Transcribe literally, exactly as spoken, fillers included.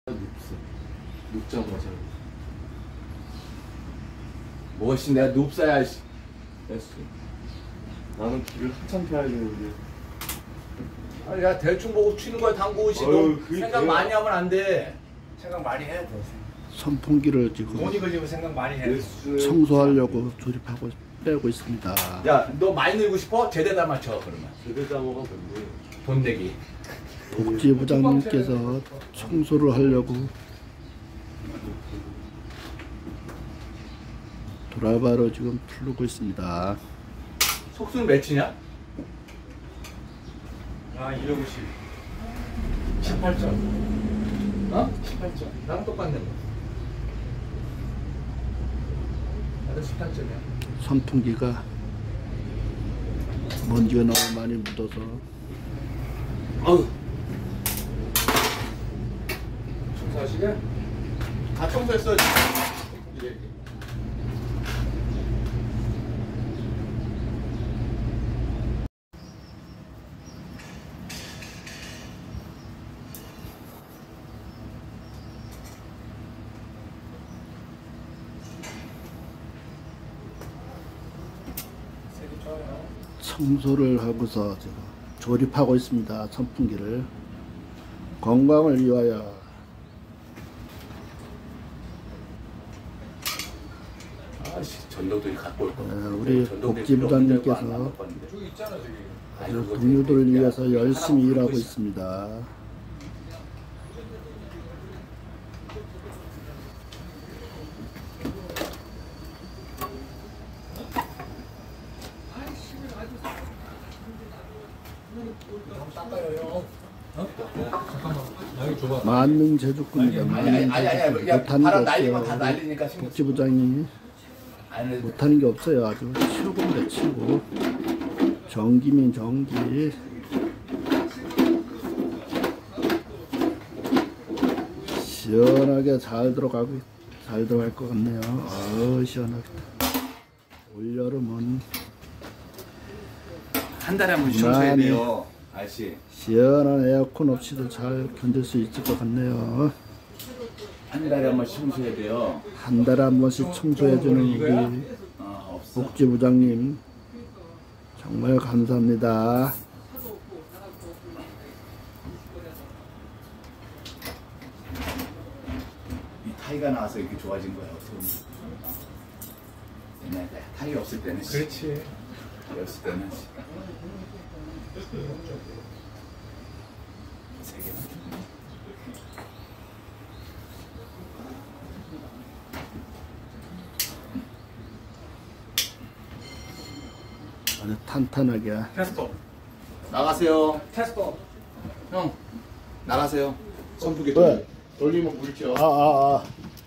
눕스. 눕자마자. 뭐씨 내가 눕사야 씨. 됐어. 나는 길을 한참 펴야 되는데. 아니 야 대충 보고 치는 거야 당구 씨. 어휴, 너 생각 돼요? 많이 하면 안 돼. 생각 많이 해야 돼. 선풍기를 지금 돈 이거 지금 생각 많이 해야 돼. 청소하려고 조립하고 빼고 있습니다. 야 너 많이 늘고 싶어? 제대다 맞춰 그러면. 제대자모가 뭔데? 돈 내기. 복지부장님께서 청소를 하려고 도라바로 지금 풀르고 있습니다. 속수는 몇이냐? 아 이백오십. 십팔 점. 어? 십팔 점. 나랑 똑같네 뭐. 나도 십팔 점이야. 선풍기가 먼지가 너무 많이 묻어서 아우. 청소하시게? 다 청소했어. 이제. 청소를 하고서 제가 조립하고 있습니다. 선풍기를 건강을 위하여. 아씨 전동들이 갖고 올 거. 네, 우리 복지부장님께서 저기 있잖아 저기. 아주 동료들을 위해서 열심히 일하고 있습니다. 만능 제주꾼입니다. 만능 제주꾼. 못하는 게 없어요. 복지부장이 못하는 게 없어요. 아주 최고입니다. 최고. 정기민 정기. 시원하게 잘 들어가고 잘 들어갈 것 같네요. 어 시원하겠다. 올여름은 한 달에 한 번씩 청소해야 돼요. 아저씨. 시원한 에어컨 없이도 잘 견딜 수 있을 것 같네요. 한 달에 한 번씩 청소해야 돼요. 한 달에 한 번씩 청소해주는 우리 아, 없어. 복지부장님 정말 감사합니다. 이 타이가 나와서 이렇게 좋아진 거야. 옛날에 타이 없을 때는. 그렇지. 타이 없을 때는. 세 개만. 아주 탄탄하게. 테스터. 나가세요. 테스터. 형 나가세요. 선풍기 왜? 돌리면 물죠. 아, 아, 아.